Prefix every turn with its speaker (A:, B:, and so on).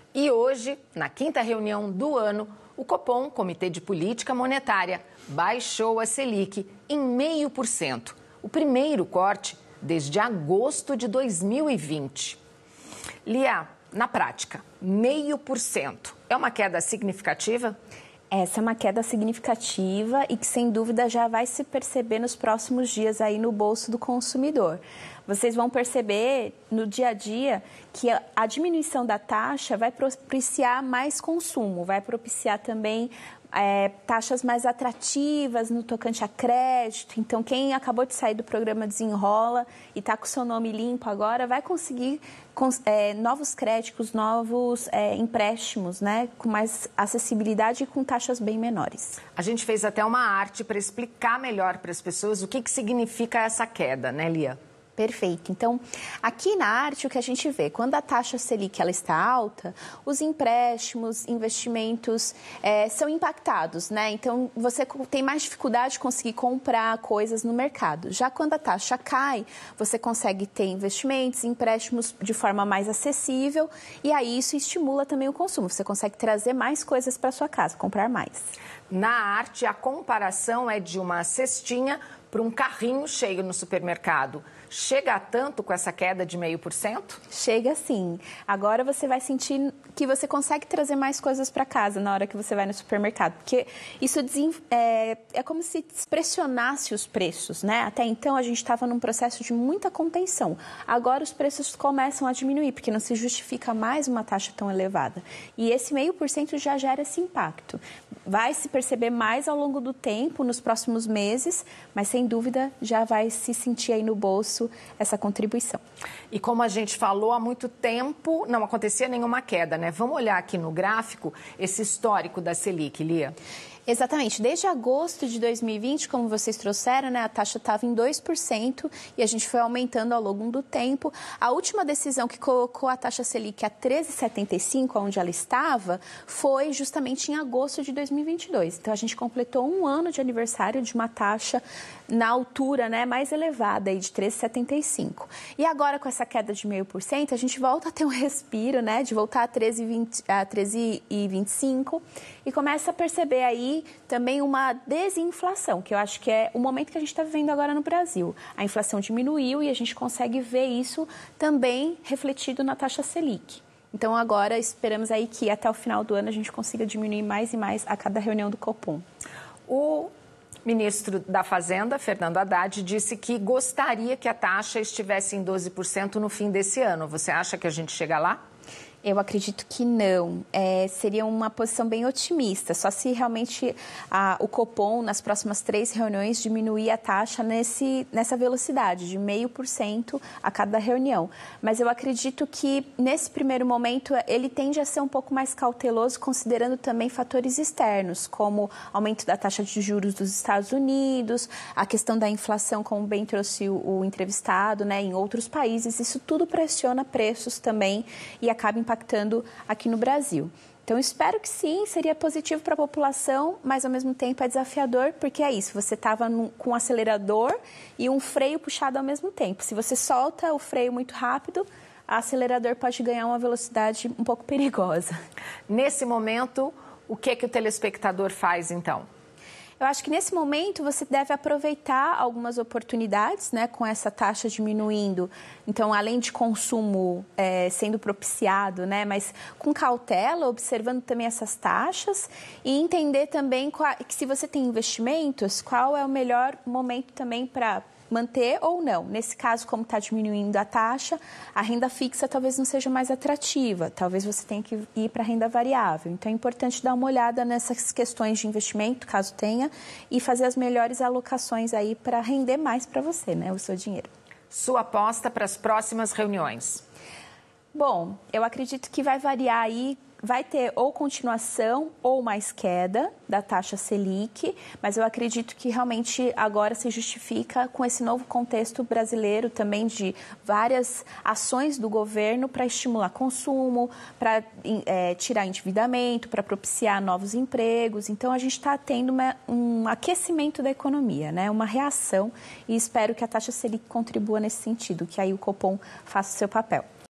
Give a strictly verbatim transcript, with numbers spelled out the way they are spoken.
A: E hoje, na quinta reunião do ano, o Copom, Comitê de Política Monetária, baixou a Selic em meio por cento, o primeiro corte desde agosto de dois mil e vinte. Lia, na prática, meio por cento é uma queda significativa?
B: Essa é uma queda significativa e que, sem dúvida, já vai se perceber nos próximos dias aí no bolso do consumidor. Vocês vão perceber no dia a dia que a diminuição da taxa vai propiciar mais consumo, vai propiciar também é, taxas mais atrativas no tocante a crédito. Então, quem acabou de sair do programa Desenrola e está com o seu nome limpo agora, vai conseguir é, novos créditos, novos é, empréstimos, né, com mais acessibilidade e com taxas bem menores.
A: A gente fez até uma arte para explicar melhor para as pessoas o que, que significa essa queda, né, Lia?
B: Perfeito. Então, aqui na arte, o que a gente vê, quando a taxa Selic ela está alta, os empréstimos, investimentos é, são impactados, né? Então, você tem mais dificuldade de conseguir comprar coisas no mercado. Já quando a taxa cai, você consegue ter investimentos, empréstimos de forma mais acessível e aí isso estimula também o consumo. Você consegue trazer mais coisas para sua casa, comprar mais.
A: Na arte, a comparação é de uma cestinha para um carrinho cheio no supermercado. Chega a tanto com essa queda de meio por cento?
B: Chega sim. Agora você vai sentir que você consegue trazer mais coisas para casa na hora que você vai no supermercado. Porque isso é, é como se pressionasse os preços, né? Até então a gente estava num processo de muita contenção. Agora os preços começam a diminuir, porque não se justifica mais uma taxa tão elevada. E esse meio por cento já gera esse impacto. Vai se perceber mais ao longo do tempo, nos próximos meses, mas sem dúvida já vai se sentir aí no bolso essa contribuição.
A: E como a gente falou, há muito tempo não acontecia nenhuma queda, né? Vamos olhar aqui no gráfico esse histórico da Selic, Lia.
B: Exatamente. Desde agosto de dois mil e vinte, como vocês trouxeram, né, a taxa estava em dois por cento e a gente foi aumentando ao longo do tempo. A última decisão que colocou a taxa Selic a treze vírgula setenta e cinco, onde ela estava, foi justamente em agosto de dois mil e vinte e dois. Então, a gente completou um ano de aniversário de uma taxa na altura, né, mais elevada, aí, de treze vírgula setenta e cinco. E agora, com essa queda de zero vírgula cinco por cento, a gente volta a ter um respiro, né, de voltar a treze vírgula vinte e cinco e começa a perceber aí também uma desinflação, que eu acho que é o momento que a gente está vivendo agora no Brasil. A inflação diminuiu e a gente consegue ver isso também refletido na taxa Selic. Então, agora esperamos aí que até o final do ano a gente consiga diminuir mais e mais a cada reunião do Copom.
A: O ministro da Fazenda, Fernando Haddad, disse que gostaria que a taxa estivesse em doze por cento no fim desse ano. Você acha que a gente chega lá?
B: Eu acredito que não. É, seria uma posição bem otimista, só se realmente a, o Copom, nas próximas três reuniões, diminuir a taxa nesse, nessa velocidade, de meio por cento a cada reunião. Mas eu acredito que, nesse primeiro momento, ele tende a ser um pouco mais cauteloso, considerando também fatores externos, como aumento da taxa de juros dos Estados Unidos, a questão da inflação, como bem trouxe o, o entrevistado, né, em outros países. Isso tudo pressiona preços também e acaba impactando aqui no Brasil. Então, espero que sim, seria positivo para a população, mas ao mesmo tempo é desafiador, porque é isso, você estava com um acelerador e um freio puxado ao mesmo tempo. Se você solta o freio muito rápido, o acelerador pode ganhar uma velocidade um pouco perigosa.
A: Nesse momento, o que, que o telespectador faz, então?
B: Eu acho que nesse momento você deve aproveitar algumas oportunidades, né, com essa taxa diminuindo. Então, além de consumo é, sendo propiciado, né, mas com cautela, observando também essas taxas e entender também qual, que se você tem investimentos, qual é o melhor momento também para manter ou não. Nesse caso, como está diminuindo a taxa, a renda fixa talvez não seja mais atrativa, talvez você tenha que ir para a renda variável. Então, é importante dar uma olhada nessas questões de investimento, caso tenha, e fazer as melhores alocações aí para render mais para você, né, o seu dinheiro.
A: Sua aposta para as próximas reuniões?
B: Bom, eu acredito que vai variar aí, vai ter ou continuação ou mais queda da taxa Selic, mas eu acredito que realmente agora se justifica com esse novo contexto brasileiro também de várias ações do governo para estimular consumo, para é, tirar endividamento, para propiciar novos empregos. Então, a gente está tendo uma, um aquecimento da economia, né? Uma reação, e espero que a taxa Selic contribua nesse sentido, que aí o Copom faça o seu papel.